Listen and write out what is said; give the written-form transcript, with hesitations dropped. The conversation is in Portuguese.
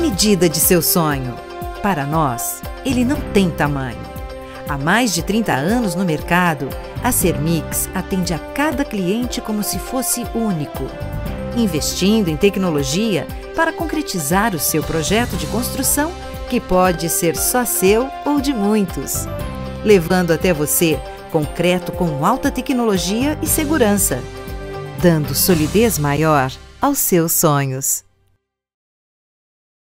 medida de seu sonho. Para nós, ele não tem tamanho. Há mais de 30 anos no mercado, a Cermix atende a cada cliente como se fosse único, investindo em tecnologia para concretizar o seu projeto de construção, que pode ser só seu ou de muitos, levando até você concreto com alta tecnologia e segurança, dando solidez maior aos seus sonhos.